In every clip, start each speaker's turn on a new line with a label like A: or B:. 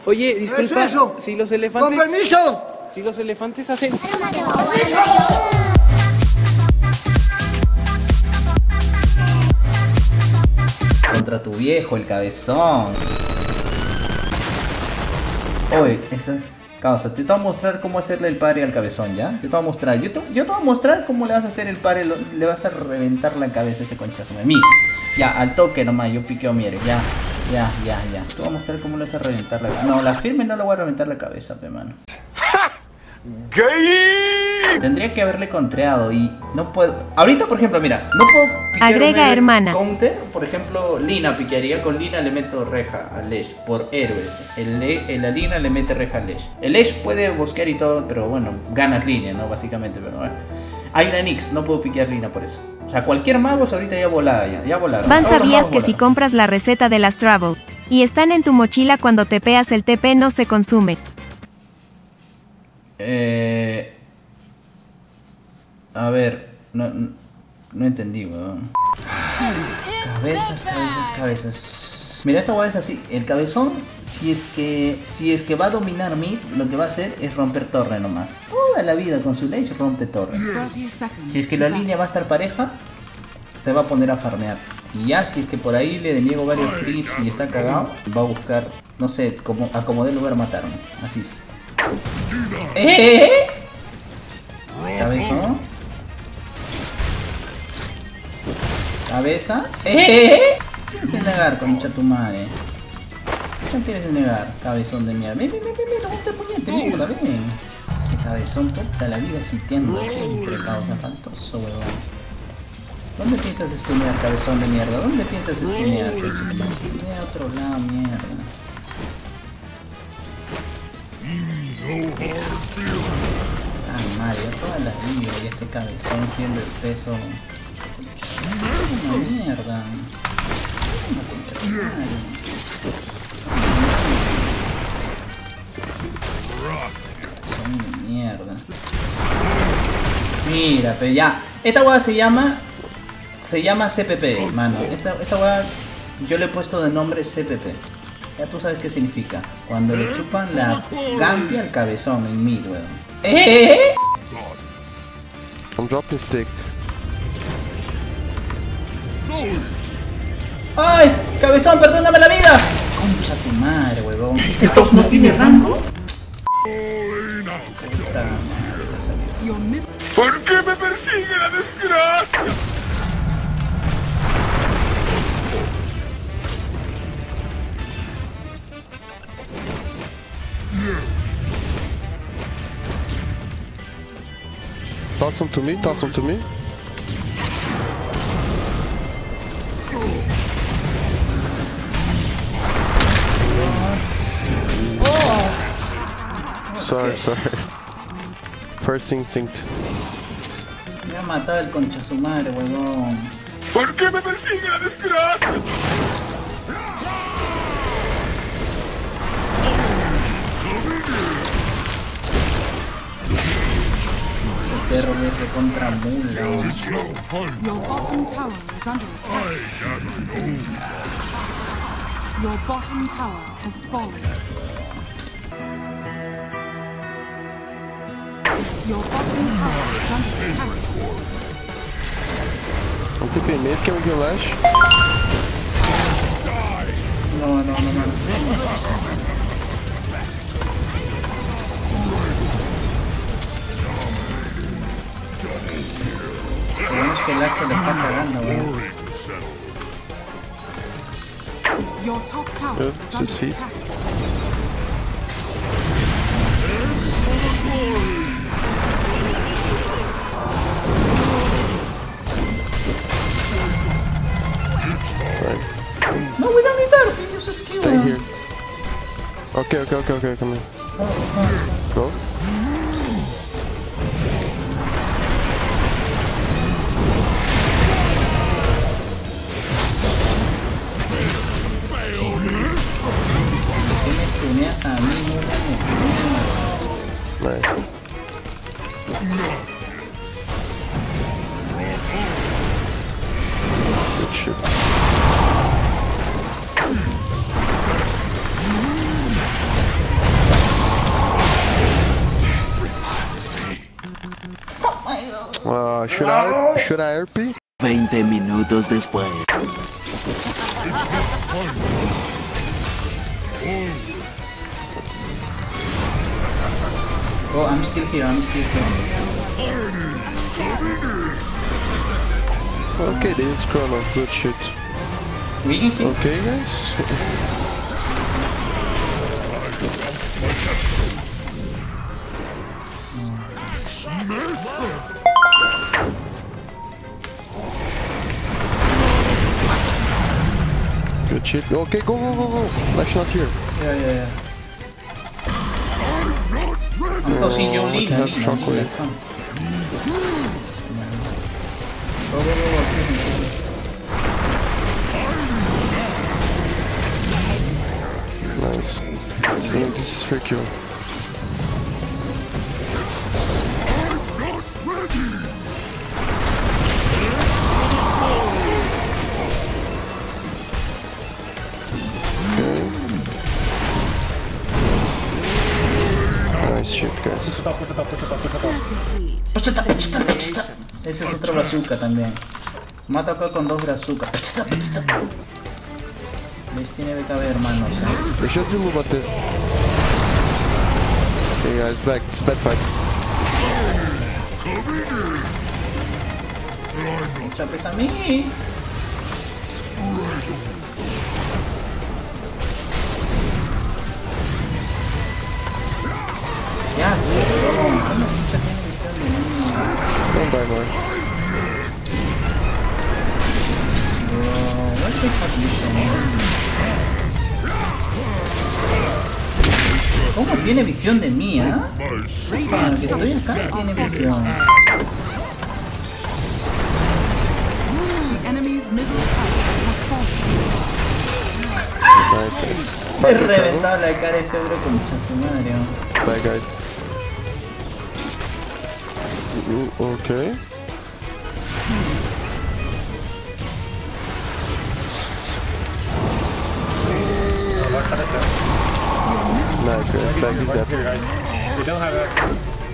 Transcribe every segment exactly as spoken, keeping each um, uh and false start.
A: Oye, disculpa,
B: ¿Qué es eso?
A: si los elefantes...
B: ¡Con permiso!
A: Si los elefantes hacen...
C: Contra tu viejo, el cabezón. Oye, esta causa, te voy a mostrar cómo hacerle el padre al cabezón, ¿ya? Yo te voy a mostrar, yo te, yo te voy a mostrar cómo le vas a hacer el padre, lo, le vas a reventar la cabeza a este conchazo. Mira, ya, al toque nomás, yo piqueo mierda, ya, ya, ya, ya. Te voy a mostrar cómo le vas a reventar la cabeza. No, la firme no le voy a reventar la cabeza, pe mano.
D: ¡Gay!
C: Tendría que haberle contreado y no puedo. Ahorita, por ejemplo, mira, no puedo piquear.
E: Agrega
C: un
E: hermana.
C: Counter, por ejemplo, Lina piquearía. Con Lina le meto reja a Lesh por héroes. El, el la Lina le mete reja a Lesh. El Lesh puede bosquear y todo, pero bueno, ganas línea, ¿no? Básicamente, pero bueno. Hay una Nix, no puedo piquear Lina por eso. O sea, cualquier mago ahorita ya volada, ya, ya volaron.
E: Van,
C: Todos los
E: ¿sabías
C: magos
E: que si
C: volaron.
E: compras la receta de las Travel y están en tu mochila cuando tepeas, el T P no se consume?
C: Eh... A ver, no, no, no entendí, weón. Cabezas, cabezas, cabezas. Mira, esta weá es así. El cabezón, si es que si es que va a dominar mid, lo que va a hacer es romper torre nomás. Toda la vida con su Lich rompe torre. Si es que la línea va a estar pareja, se va a poner a farmear. Y ya, si es que por ahí le deniego varios creeps y está cagado, va a buscar, no sé, como acomodé el lugar a matarme. Así. ¡Eh! Cabezón. Cabeza. ¡Eh! ¿Qué quieres negar, concha tu madre? ¿Qué quieres negar, cabezón de mierda? Ven, ven, ven, ven, no te puñete, mierda, ven. Ese cabezón toda la vida quiteando siempre, causa faltoso, huevón. ¿Dónde piensas estunear, cabezón de mierda? ¿Dónde piensas estunear? Estunea a otro lado, mierda. Ah, Mario, toda la vida y este cabezón siendo espeso. Una mierda. Una concha de madre. Cabezón de mierda. Mira, pero ya. Esta hueá se llama. Se llama C P P, mano. Esta, esta hueá yo le he puesto de nombre C P P. Ya tú sabes qué significa. Cuando le chupan la campia al cabezón en mid, weón. ¿Eh?
D: I'm dropping stick.
C: ¡Ay! ¡Cabezón, perdóname la vida! Concha tu madre, huevón. ¿Este top no tiene rango? Puta madre, la salió.
D: ¿Por qué me persigue la desgracia? Toss him to me, toss him to me. Sorry, sorry. First instinct.
C: Me ha matado el concha su madre, huevón.
D: ¿Por qué me persigue la desgracia?
C: Ese perro de ese contra mula.
F: Your bottom tower is under attack. Your bottom tower has fallen. Your bottom tower is under attack.
D: I'm tipping mid, can we get lash?
C: No, no, no, no. Sabemos que el Axel está cagando, weón.
F: Your top tower
D: Yeah,
F: is
D: just
F: under
D: feet.
F: attack.
D: Right.
C: No, we don't need that. We use a skill.
D: Stay here. Okay, okay, okay, okay, come here. Go.
C: ¿Por qué me stuneas a mí, mula?
D: Nice. Good shit. Uh, should I, should I R P?
B: veinte minutos después.
C: Oh, I'm still here, I'm still here.
D: Okay, they use Chrono, good shit.
C: We can kill.
D: Okay, guys. Good shit. Okay, go, go, go, go. Flash not here.
C: Yeah, yeah, yeah. I'm tossing you,
D: Oh,
C: Lina,
D: I have
C: Lina,
D: shockwave.
C: Lina, come. Go, go, go, go, kill him, kill him.
D: Nice. See, this is for kill. Okay. Nice shit, guys.
C: Puchata, puchata, puchata. Ese es otro bazooka también. Mata acá con dos bazookas. Puchata, puchata. Les tiene que caber, hermanos. ¿eh?
D: They should zoom about it. Hey guys, back. It's bad fight.
C: Mucha pesa a mí. Ya sé, bro. ¿Cómo chucha tiene visión de mí?
D: Don't die more.
C: Bro, why do they have vision? ¿Cómo tiene visión de mí, ah? ¿eh? O sea, que estoy acá tiene visión.
F: The enemy's middle tower has fallen.
D: Nice, nice.
C: Me he reventado la cara ese bro con mucha su madre. ¿no?
D: Bye, guys. Ooh, okay. Nice, guys. Back is up.
A: We don't have X.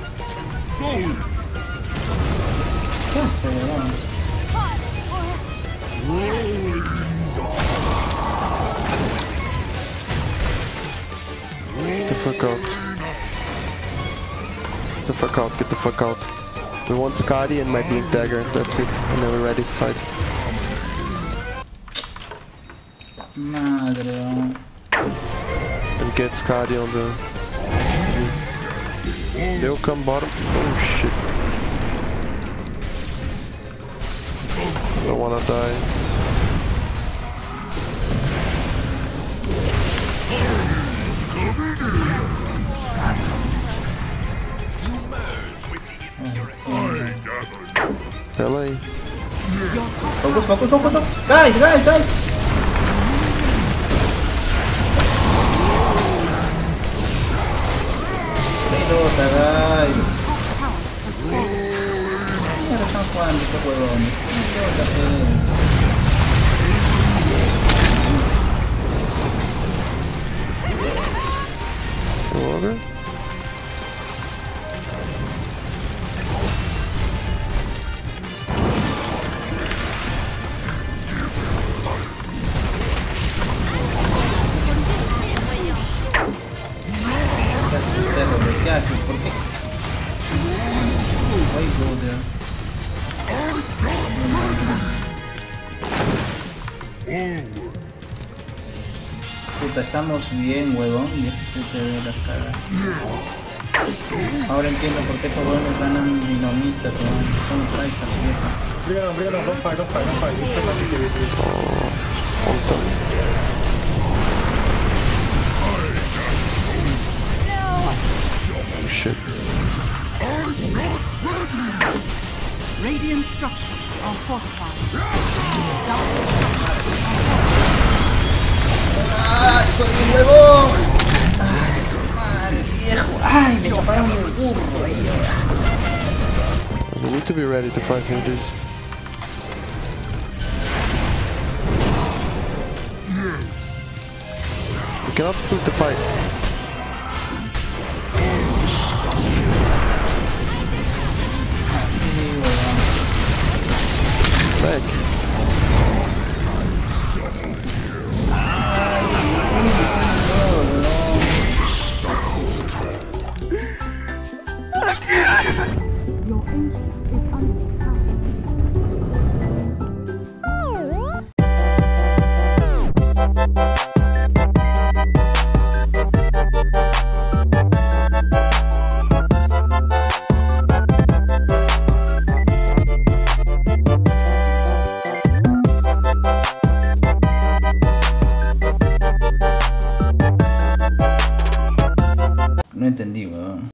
C: ¿Qué hace, bro?
D: Get the fuck out. Get the fuck out, get the fuck out. We want Scotty and my Blink Dagger, that's it. And then we're ready to fight.
C: Madre, bro.
D: And get Scotty on the... They'll come bottom. Oh shit. I don't wanna die. L A.
C: Focus, focus, focus, focus. Guys, guys, guys. Pelota, guys. Mira, están jugando estos huevones.
D: Water?
C: ¿Qué haces, Terror? ¿Qué haces? ¿Por qué? Ay, brother. Puta, estamos bien, huevón, y este te ve las caras. Ahora entiendo por qué todos los ganan dinomistas, huevón. Son tryhards, vieja.
A: Bring it on, bring it on. Don't fight, don't fight, don't fight. Just let me give it to you.
D: One stun. Oh shit.
F: Radiant structures are fortified. Dire structures are fortified.
C: ¡Ay, soy un huevón! ¡Ah, su madre, viejo! ¡Ay, me chaparon el burro ahí!
D: We need to be ready to fight with this. We cannot split the fight.